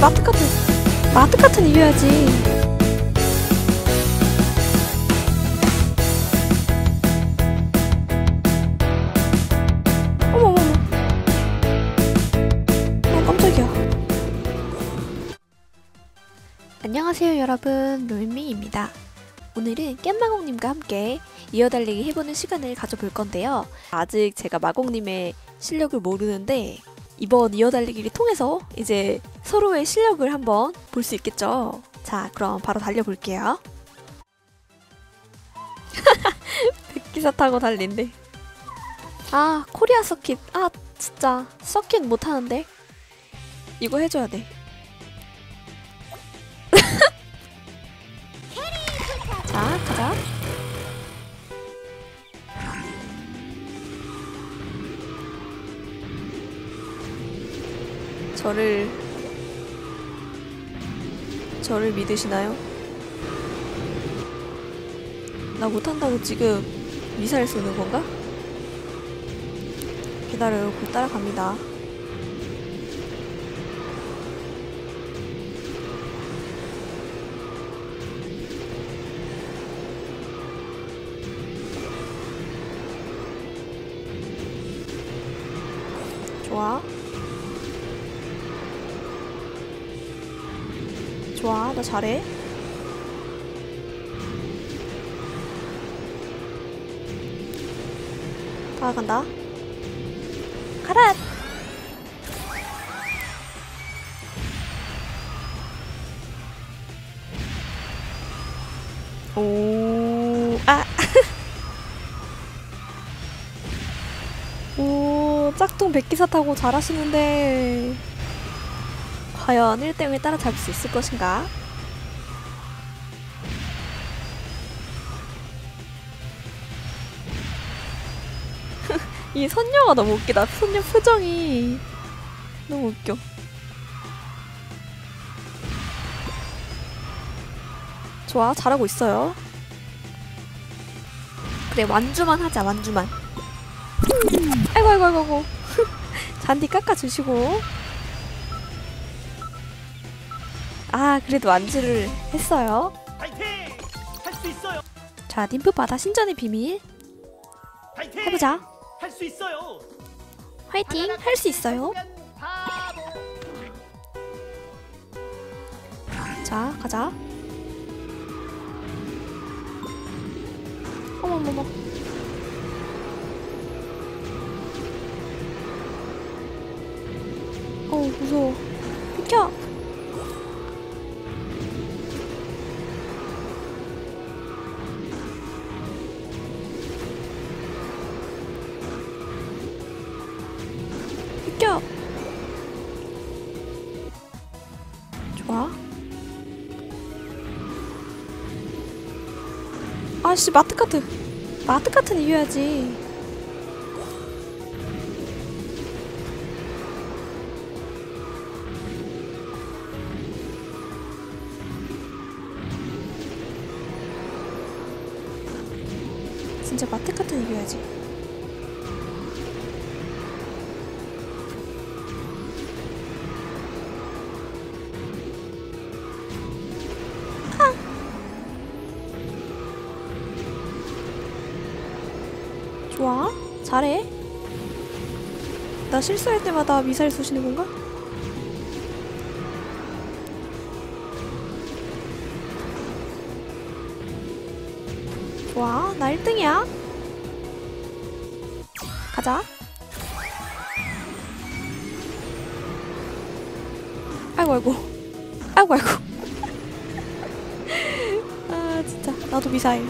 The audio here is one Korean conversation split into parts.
마트카트는 이겨야지. 어머머머. 깜짝이야. 안녕하세요 여러분, 로밍입니다. 오늘은 깻마공님과 함께 이어달리기 해보는 시간을 가져볼 건데요. 아직 제가 마공님의 실력을 모르는데 이번 이어달리기를 통해서 이제 서로의 실력을 한번 볼 수 있겠죠. 자, 그럼 바로 달려볼게요. 백기사 타고 달린대. 아, 코리아 서킷. 아, 진짜 서킷 못하는데 이거 해줘야 돼. 자, 가자. 저를 믿으시나요? 나 못한다고 지금 미사일 쏘는 건가? 기다려요. 곧 따라갑니다. 좋아, 나 잘해. 다가간다. 가라! 오, 아! 오, 짝퉁 백기사 타고 잘하시는데 과연 1대0을 따라잡을 수 있을 것인가? 이 선녀가 너무 웃기다. 선녀 표정이 너무 웃겨. 좋아, 잘하고 있어요. 그래, 완주만 하자, 완주만. 아이고. 잔디 깎아주시고. 아, 그래도 완주를 했어요. 파이팅! 할 수 있어요. 자, 님프 바다 신전의 비밀. 파이팅! 해보자. 할 수 있어요. 화이팅! 할 수 있어요. 자, 가자. 어머머머. 어우, 무서워. 비켜! 비켜! 좋아. 아씨, 마트카트는 이겨야지. 진짜 마트카트는 이겨야지. 좋아, 잘해. 나 실수할 때마다 미사일 쏘시는 건가? 좋아, 나 1등이야. 가자. 아이고. 아, 진짜 나도 미사일.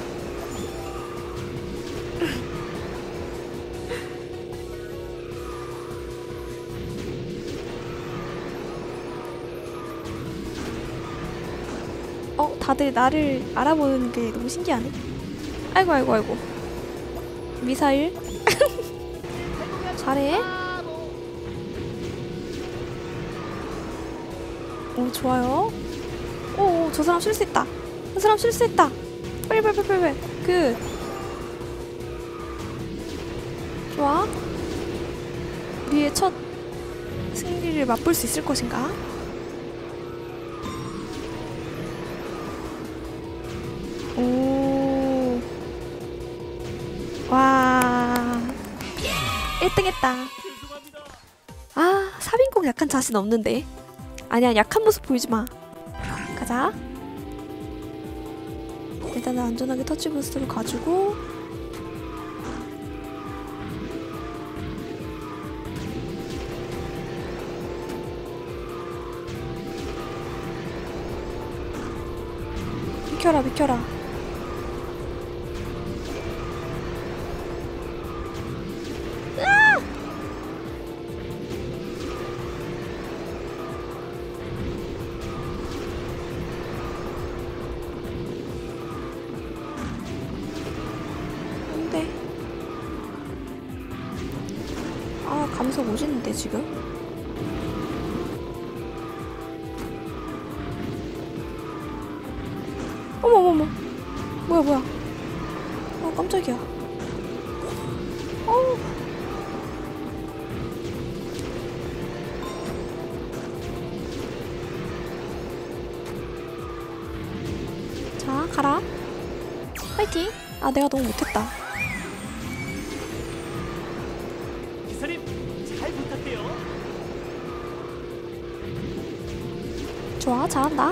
다들 나를 알아보는 게 너무 신기하네. 아이고. 미사일. 잘해. 오, 좋아요. 오, 저 사람 실수했다. 빨리. 굿. 좋아. 우리의 첫 승리를 맛볼 수 있을 것인가? 와 1등 했다. 죄송합니다. 아, 사빈공 약간 자신 없는데. 아니야, 약한 모습 보이지 마. 가자. 일단은 안전하게 터치 부스트를 가지고. 비켜라, 비켜라. 안돼. 아, 감속 오지는데 지금? 어머머머. 뭐야 뭐야. 깜짝이야. 어우. 자, 가라. 파이팅. 아, 내가 너무 못했다. 기사님, 잘 부탁해요. 좋아, 잘한다.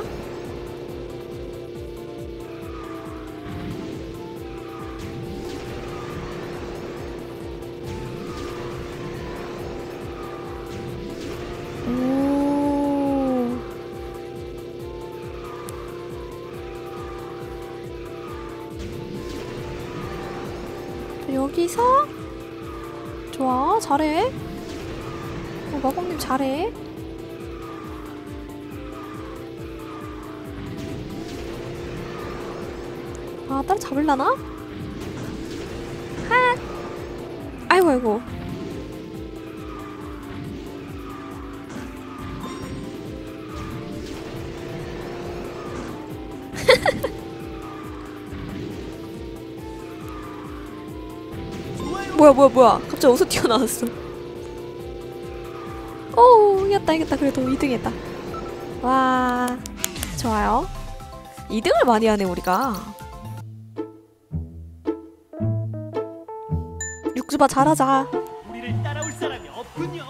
오. 여기서 좋아, 잘해. 마법님 잘해. 아, 따로 잡을라나? 하! 아이고 아이고. 좋아요. 뭐야 갑자기 어디서 튀어나왔어. 어우, 이겼다. 그래도 2등 했다. 와, 좋아요. 2등을 많이 하네 우리가. 육주바 잘하자. 우리를 따라올 사람이 없군요.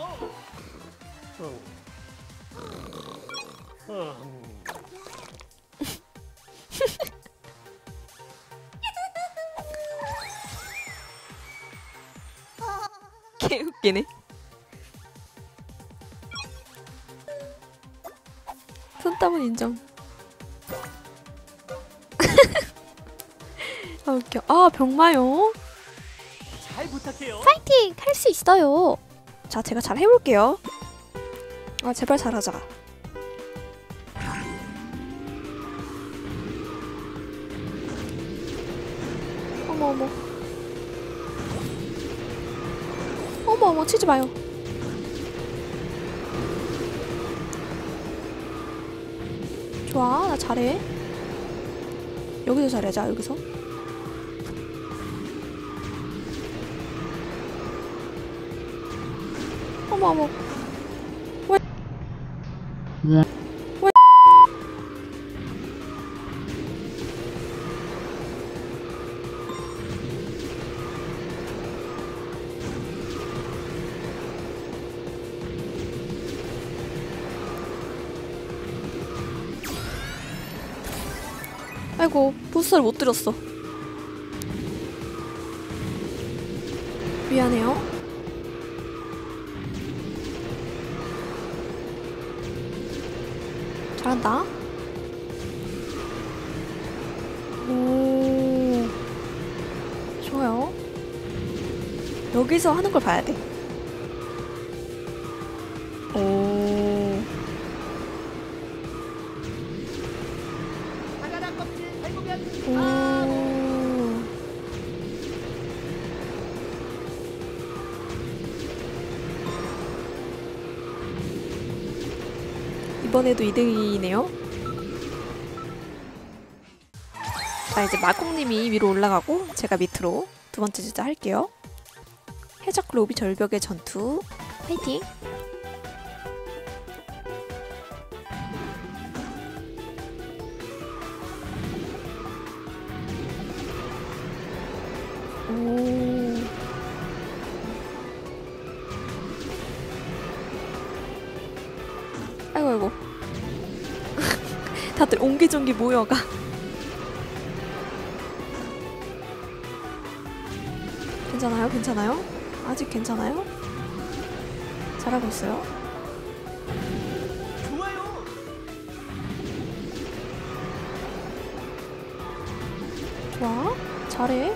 개웃기네. 손땀은 인정. 아, 웃겨. 아, 병마요. 잘 부탁해요. 파이팅! 할 수 있어요. 자, 제가 잘 해볼게요. 아, 제발 잘하자. 어머. 어머, 치지 마요. 좋아, 나 잘해. 여기서 잘하자, 여기서. 어머. 왜? 아이고, 부스를 못 들였어. 미안해요. 잘한다. 오, 좋아요. 여기서 하는 걸 봐야 돼. 오, 사과나 껍질 밟으면 오. 이번에도 2등이네요. 자, 이제 마콩님이 위로 올라가고 제가 밑으로 두 번째 주자 할게요. 해적 로비 절벽의 전투. 파이팅! 오. 다들 옹기종기 모여가. 괜찮아요? 괜찮아요? 아직 괜찮아요? 잘하고 있어요? 좋아요. 좋아. 잘해.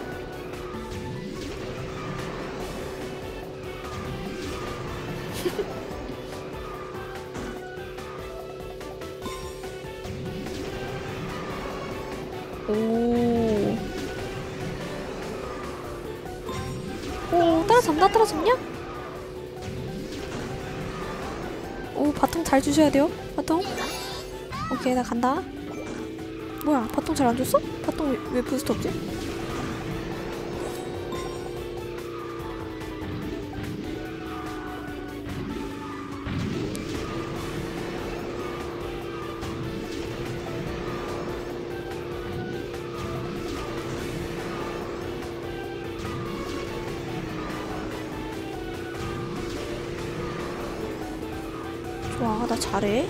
오. 오, 따라잡나? 따라잡냐? 오, 바통 잘 주셔야 돼요. 바통. 오케이, 나 간다. 뭐야, 바통 잘 안 줬어? 바통 왜 부스트 없지? 좋아, 나 잘해.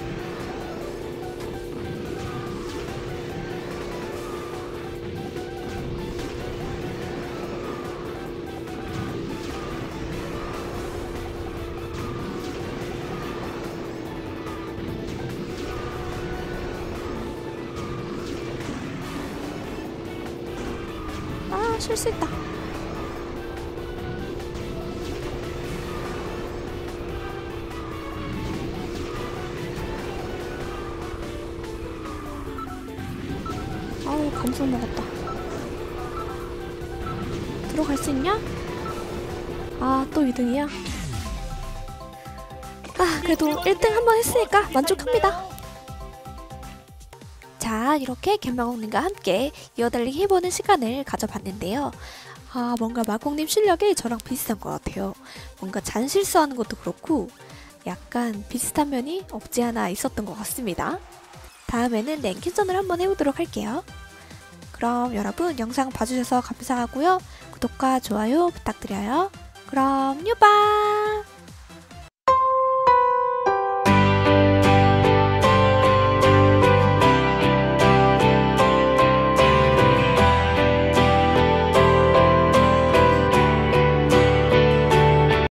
아, 실수했다. 아우, 감성 먹었다. 들어갈 수 있냐? 아, 또 2등이야? 아, 그래도 1등 한번 했으니까 만족합니다. 자, 이렇게 갯마공님과 함께 이어달리기 해보는 시간을 가져봤는데요. 아, 뭔가 마공님 실력이 저랑 비슷한 것 같아요. 뭔가 잔실수하는 것도 그렇고 약간 비슷한 면이 없지 않아 있었던 것 같습니다. 다음에는 랭킹전을 한번 해보도록 할게요. 그럼 여러분 영상 봐주셔서 감사하고요. 구독과 좋아요 부탁드려요. 그럼 유바!